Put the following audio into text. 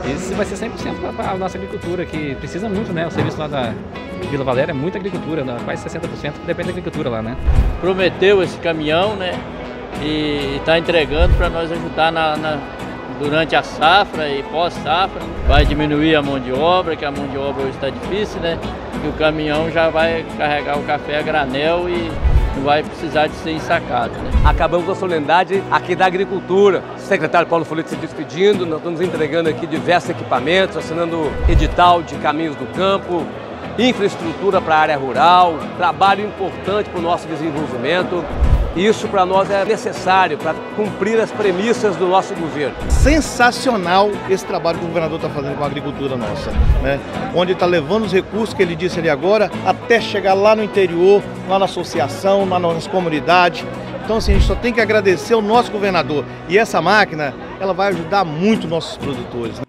Isso vai ser 100% para a nossa agricultura, que precisa muito, né? O serviço lá da Vila Valéria é muita agricultura, né? Quase 60% depende da agricultura lá, né? Prometeu esse caminhão, né? E está entregando para nós ajudar durante a safra e pós-safra. Vai diminuir a mão de obra, que a mão de obra hoje está difícil, né? E o caminhão já vai carregar o café a granel e não vai precisar de ser ensacado, né? Acabamos com a solenidade aqui da agricultura. O secretário Paulo Folleto se despedindo, nós estamos entregando aqui diversos equipamentos, assinando edital de caminhos do campo, infraestrutura para a área rural, trabalho importante para o nosso desenvolvimento. Isso para nós é necessário para cumprir as premissas do nosso governo. Sensacional esse trabalho que o governador está fazendo com a agricultura nossa, né? Onde está levando os recursos que ele disse ali agora até chegar lá no interior, lá na associação, lá nas comunidades. Então assim, a gente só tem que agradecer ao nosso governador. E essa máquina, ela vai ajudar muito nossos produtores, né?